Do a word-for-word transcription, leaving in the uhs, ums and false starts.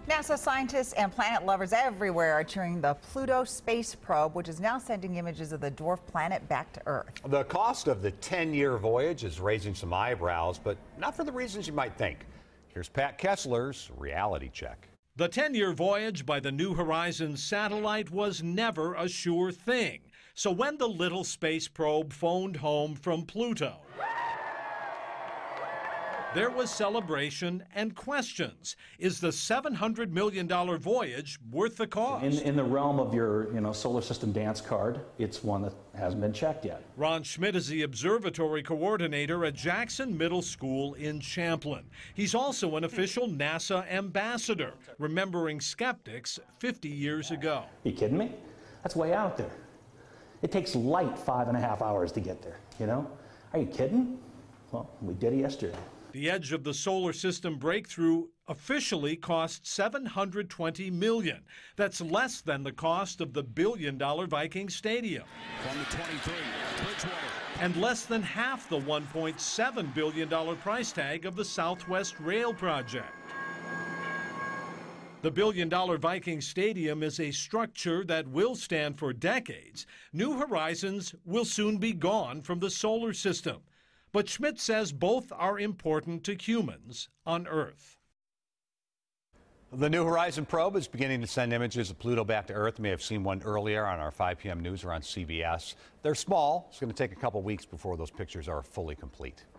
NASA scientists and planet lovers everywhere are cheering the Pluto space probe, which is now sending images of the dwarf planet back to Earth. The cost of the ten-year voyage is raising some eyebrows, but not for the reasons you might think. Here's Pat Kessler's reality check. The ten-year voyage by the New Horizons satellite was never a sure thing. So when the little space probe phoned home from Pluto, there was celebration and questions. Is the seven hundred million dollar voyage worth the cost? In, in the realm of your you know, solar system dance card, it's one that hasn't been checked yet. Ron Schmidt is the observatory coordinator at Jackson Middle School in Champlin. He's also an official NASA ambassador, remembering skeptics fifty years ago. You kidding me? That's way out there. It takes light five and a half hours to get there, you know? Are you kidding? Well, we did it yesterday. The edge of the solar system breakthrough officially cost seven hundred twenty million dollars. That's less than the cost of the billion dollar Vikings stadium. From the twenty-three, Bridgewater. And less than half the one point seven billion dollar price tag of the Southwest Rail project. The billion dollar Viking Stadium is a structure that will stand for decades. New Horizons will soon be gone from the solar system. But Schmidt says both are important to humans on Earth. The New Horizon probe is beginning to send images of Pluto back to Earth. You may have seen one earlier on our five p m news or on C B S. They're small. It's going to take a couple weeks before those pictures are fully complete.